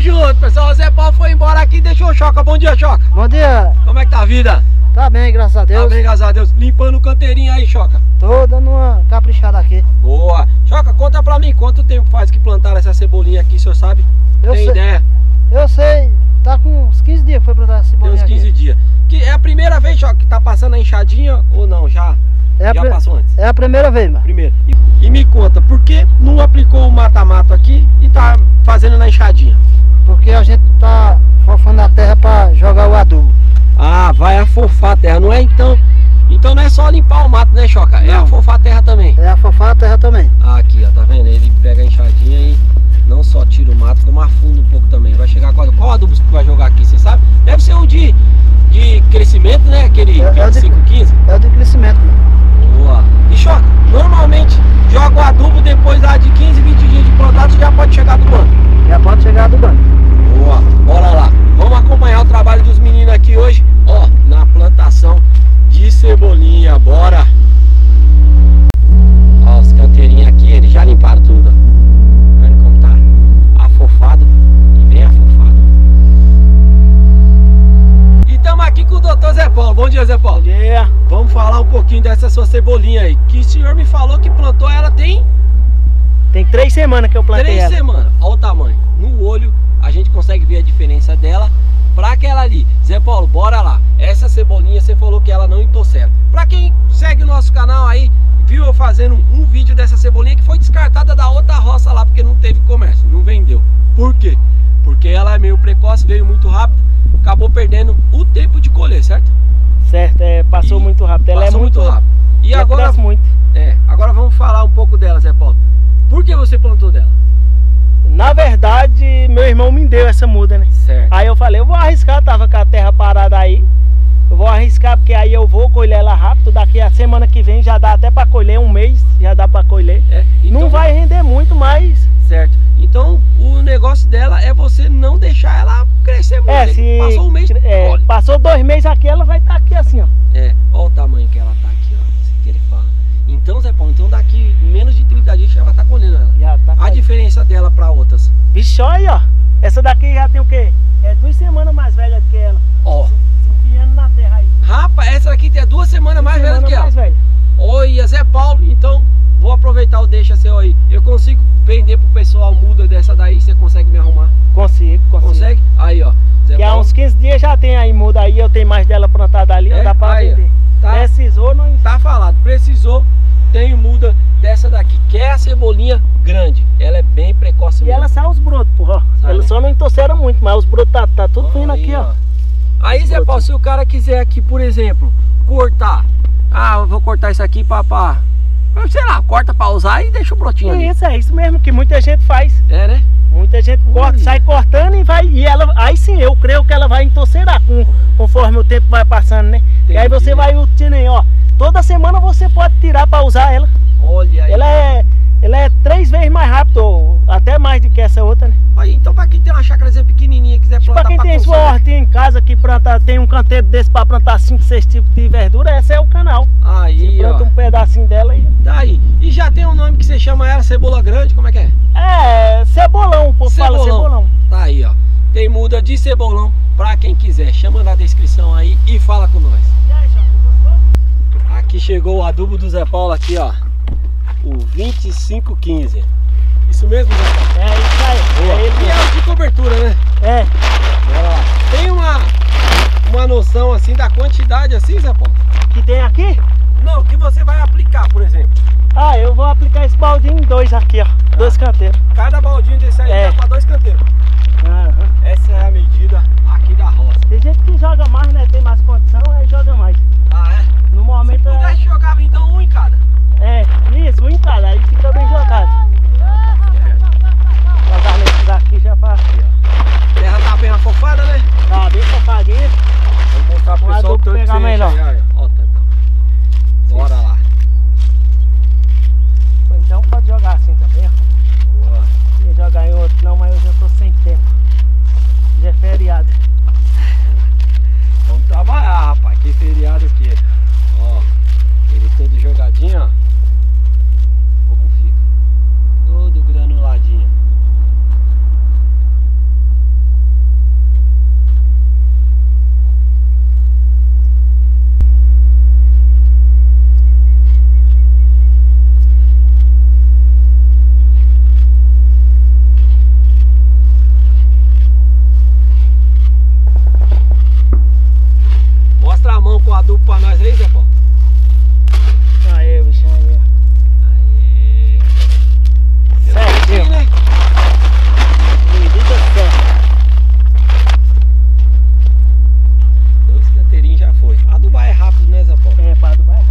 junto, pessoal. O Zé Paulo foi embora aqui e deixou o Choca. Bom dia, Choca. Bom dia. Como é que tá a vida? Tá bem, graças a Deus. Tá bem, graças a Deus. Limpando o canteirinho aí, Choca. Tô dando uma caprichada aqui. Boa. Choca, conta pra mim quanto tempo faz que plantaram essa cebolinha aqui, o senhor sabe? Eu Tem sei. ideia? Eu sei. Tá com uns 15 dias que foi plantar essa Tem cebolinha uns 15 aqui. dias. Que é a primeira vez, Choca, que tá passando a enxadinha ou não? Já passou antes? É a primeira vez, mano. Primeiro. E me conta, por que não aplicou o mata-mato aqui e tá fazendo na enxadinha? Porque a gente tá fofando a terra pra jogar o adubo. Ah, vai afofar a terra, não é então? Então não é só limpar o mato, né, Choca? É Não. afofar a terra também. É afofar a terra também. Ah, aqui, ó, tá vendo? Ele pega a enxadinha e não só tira o mato, como afunda um pouco também. Vai chegar qual adubo que vai jogar aqui, você sabe? Deve ser um de crescimento, né? Aquele 25-15. É o de crescimento, mano. Boa. E Choca, normalmente joga o adubo depois lá de 15, 20 dias de plantado, já pode chegar do banco. Já pode chegar do banco. Boa, bora lá. Vamos acompanhar o trabalho dos meninos aqui hoje, ó, na plantação de cebolinha, bora. Ó, os canteirinhos aqui, eles já limparam tudo, ó. Vendo como tá afofado e bem afofado. E estamos aqui com o doutor Zé Paulo. Bom dia, Zé Paulo. Bom dia. Vamos falar um pouquinho dessa sua cebolinha aí, que o senhor me falou que plantou ela tem Tem 3 semanas que eu plantei 3 ela. semanas. Olha o tamanho. No olho a gente consegue ver a diferença dela pra aquela ali. Zé Paulo, bora lá. Essa cebolinha você falou que ela não entorcera. Pra quem segue o nosso canal aí, viu eu fazendo um vídeo dessa cebolinha que foi descartada da outra roça lá, porque não teve comércio, não vendeu. Por quê? Porque ela é meio precoce, veio muito rápido, acabou perdendo o tempo de colher, certo? Certo, passou muito rápido. Ela Passou é muito rápido. E agora, cresce muito. agora vamos falar um pouco dela, Zé Paulo. Por que você plantou dela? Na verdade, meu irmão me deu essa muda, né? Certo. Aí eu falei, eu vou arriscar, tava com a terra parada aí. Eu vou arriscar porque aí eu vou colher ela rápido. Daqui a semana que vem já dá até pra colher, um mês já dá pra colher. Então, não vai render muito, mas... Certo. Então o negócio dela é você não deixar ela crescer muito. se Passou um mês, olha. passou 2 meses aqui, ela vai estar aqui assim, ó. Olha o tamanho que ela tá aqui, ó. Isso que ele fala. Então, Zé Paulo, então daqui menos de 30 dias já vai estar colhendo ela. Já tá A colhendo. diferença dela pra outras. Vixe, olha, ó. Essa daqui já tem o quê? É 2 semanas mais velha do que ela. Ó. Se enfiando na terra aí. Rapaz, essa daqui tem 2 semanas mais velha do que ela. mais velha. Olha, Zé Paulo, então vou aproveitar o deixa seu aí. Eu consigo vender pro pessoal muda dessa daí, você consegue me arrumar? Consigo. Consegue? Aí, ó. Zé Que há Paulo, uns 15 dias já tem aí muda aí, eu tenho mais dela plantada ali, ó, dá pra aí, ó. vender. Tá. Precisou, não... Tá falado, precisou, tem muda dessa daqui, que é a cebolinha grande. Ela é bem precoce E mesmo. ela sai os brotos, porra. Sai, Ela né? só não entorcera muito, mas os brotos tá tudo vindo aqui, ó. Aí, Os Zé Paulo, brotos. se o cara quiser aqui, por exemplo, cortar. Ah, eu vou cortar isso aqui pra sei lá, corta pra usar e deixa o brotinho ali. Isso, é isso mesmo que muita gente faz. É, né? Muita gente corta, sai cortando e vai. E ela, aí sim, eu creio que ela vai entorcerar conforme o tempo vai passando, né? E aí você vai utilizando, ó. Toda semana você pode tirar pra usar ela. Olha aí. Ela é 3 vezes mais rápido, ou até mais do que essa outra, né? Aí, então pra quem tem uma chácarazinha pequenininha e quiser plantar Pra quem tem sua consumo. hortinha em casa que planta, tem um canteiro desse pra plantar 5, 6 tipos de verdura, esse é o canal. Aí, Você planta ó. um pedacinho dela e... Daí. E já tem um nome que você chama ela, cebola grande, como é que é? É, cebolão, o povo fala cebolão. Tá aí, ó. Tem muda de cebolão pra quem quiser. Chama na descrição aí e fala com nós. E aí, Choca, gostou? Aqui chegou o adubo do Zé Paulo aqui, ó. O 2515. Isso mesmo, Zé Paulo? É isso aí. Boa. É ele E é mesmo. o de cobertura, né? É. Bora lá. Tem uma noção assim da quantidade assim, Zé Paulo? Que tem aqui? Não, que você vai aplicar, por exemplo. Ah, eu vou aplicar esse baldinho em 2 aqui, ó. 2 canteiros. Cada baldinho desse aí É. dá pra 2 canteiros. Aham. Essa é a medida aqui da roça. Tem gente que joga mais, né? Tem mais condição, aí joga mais. Ah, é? No Se momento pudesse jogar então um em cada. isso, um em cada, aí fica bem jogado. Jogar nesses aqui já pra... A terra tá bem afofada, né? Tá bem safadinha. Vou mostrar pro Um pessoal adubo tanto pegar que você melhor. enche aí, ó. Ó, tantão. Bora lá. Então pode jogar assim também, ó. quadra aí, Zé Paulo? Aí, bichinho aí. Aê. Certinho, né? Medida certa. 2 canteirinhos já foi. A do bar é rápido, né, Zé Paulo? É, para do bairro.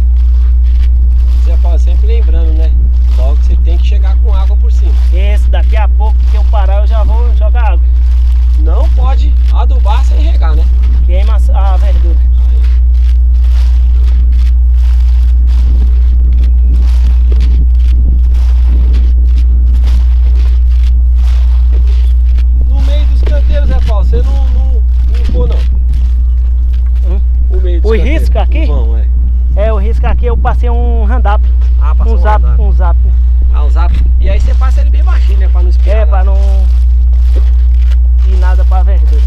Zé Paulo, sempre lembrando, né? Logo você tem que chegar com água por cima. Esse daqui a pouco que eu parar eu já vou jogar água. Não pode adubar sem regar, né? Queima a verdura. Aí. No meio dos canteiros, Zé Paulo, você não limpou não. O meio dos O canteiros. risco aqui? Vão, é. É, o risco aqui eu passei um hand-up. Ah, passou Um zap, handap. um zap. Ah, um zap. E aí você passa ele bem baixinho, né? Pra não espirrar. É, lá. pra não ir nada pra verdura.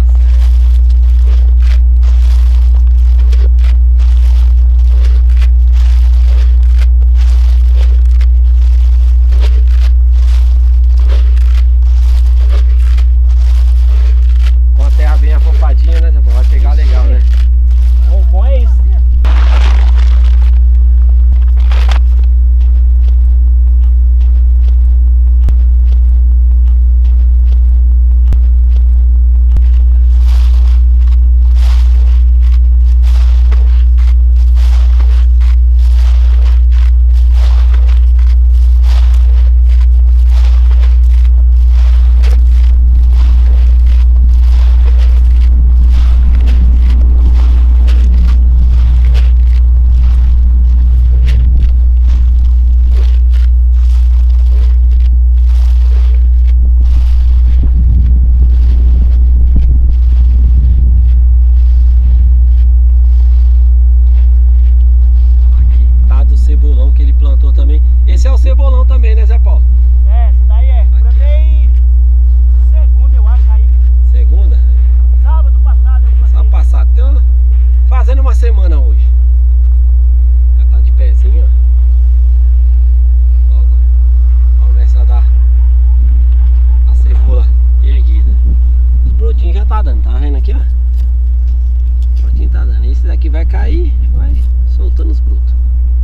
Com a terra bem afofadinha, né, Zé Paulo? Vai pegar legal, né? O bom é isso. Cebolão que ele plantou também. Esse é o cebolão também, né, Zé Paulo? É, essa daí é. Plantei segunda, eu acho aí. Segunda? Sábado passado eu plantei. Sábado passado. Então, fazendo uma semana hoje. Já tá de pezinho, ó. Logo começa a dar a cebola erguida. Os brotinhos já tá dando, tá vendo aqui, ó? O brotinho tá dando. Esse daqui vai cair, vai soltando os brotos.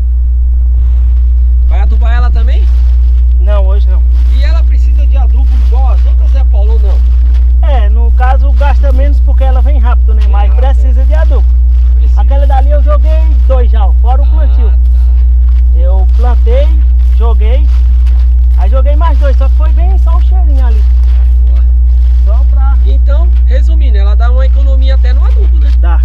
Vai adubar ela também? Não, hoje não. E ela precisa de adubo igual as outras, Zé Paulo, ou não? É, no caso gasta menos porque ela vem rápido, né? Vem Mas rápido, precisa de adubo. Precisa. Aquela dali eu joguei 2 já, fora o plantio. Tá. Eu plantei, joguei, aí joguei mais 2, só que foi bem só o cheirinho ali. Boa. Só pra Então, resumindo, ela dá uma economia até no adubo, né? dar.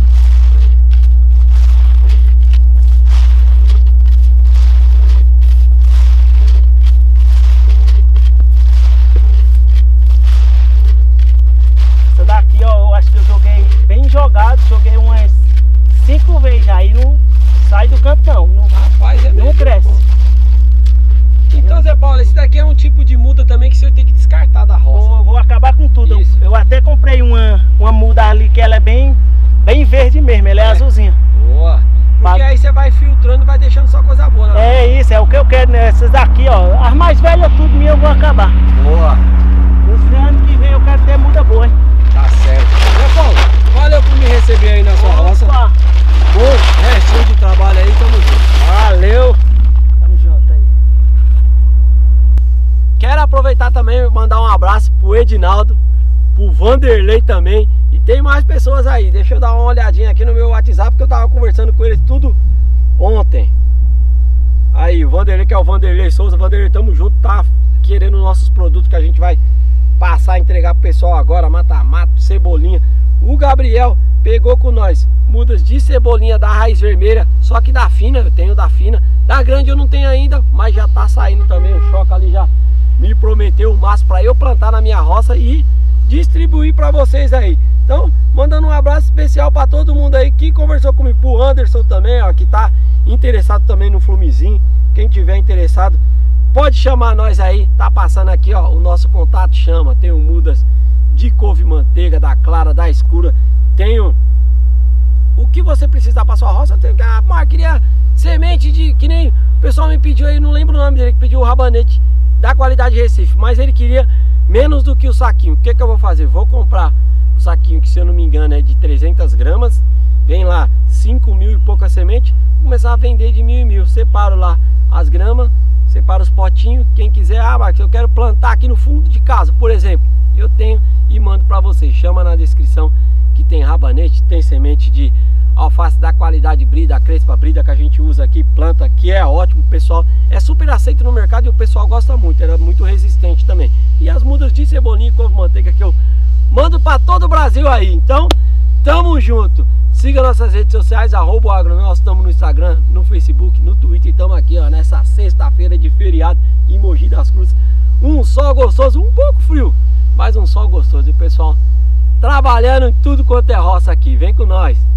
Essa daqui, ó, eu acho que eu joguei bem jogado, joguei umas 5 vezes já, aí não sai do canto não, Rapaz, é mesmo. não cresce. Então, Zé Paulo, esse daqui é um tipo de muda também que você tem que descartar da roça. Vou acabar com tudo. Isso. Eu até comprei uma muda ali que ela é bem verde mesmo, ela é azulzinha. Boa. Porque aí você vai filtrando e vai deixando só coisa boa, né? É isso, é o que eu quero, né? Essas daqui, ó, as mais velhas tudo minha eu vou acabar. Boa. Esse ano que vem eu quero ter muda boa, hein? Tá certo. Zé Paulo, valeu por me receber aí na sua roça. Opa, Bom restinho de trabalho aí, tamo junto. valeu. Tamo junto aí. Quero aproveitar também e mandar um abraço pro Edinaldo, pro Vanderlei também. E tem mais pessoas aí. Deixa eu dar uma olhadinha aqui no meu WhatsApp, porque eu tava conversando com eles tudo ontem. Aí, o Vanderlei, que é o Vanderlei Souza. Vanderlei, tamo junto, tá querendo nossos produtos que a gente vai passar a entregar pro pessoal agora. Mata-mato, cebolinha. O Gabriel pegou com nós mudas de cebolinha da raiz vermelha, só que da fina, eu tenho da fina. Da grande eu não tenho ainda, mas já tá saindo também. O Choca ali já me prometeu o máximo para eu plantar na minha roça e distribuir para vocês aí. Então, mandando um abraço especial para todo mundo aí que conversou comigo, pro Anderson também, ó, que tá interessado também no Flumizinho. Quem tiver interessado, pode chamar nós aí. Tá passando aqui, ó, o nosso contato, chama. Tenho mudas de couve-manteiga, da clara, da escura. Tenho o que você precisar para sua roça. Tem que queria semente de, que nem o pessoal me pediu aí, não lembro o nome dele, que pediu o rabanete da qualidade Recife, mas ele queria menos do que o saquinho. O que eu vou fazer? Vou comprar o saquinho, que se eu não me engano é de 300 gramas. Vem lá 5.000 e pouca semente, começar a vender de 1.000 em 1.000. Separo lá as gramas, separo os potinhos. Quem quiser, Marcos, eu quero plantar aqui no fundo de casa, por exemplo, eu tenho e mando para vocês. Chama na descrição que tem rabanete, tem semente de alface da qualidade Brida, a Crespa Brida que a gente usa aqui, planta, que é ótimo, pessoal, é super aceito no mercado e o pessoal gosta muito, era muito resistente também. E as mudas de cebolinha e couve-manteiga que eu mando para todo o Brasil aí. Então, tamo junto. Siga nossas redes sociais, @agronome. Nós estamos no Instagram, no Facebook, no Twitter. E estamos aqui, ó, nessa sexta-feira de feriado em Mogi das Cruzes. Um sol gostoso, um pouco frio, mas um sol gostoso. E o pessoal trabalhando em tudo quanto é roça aqui. Vem com nós.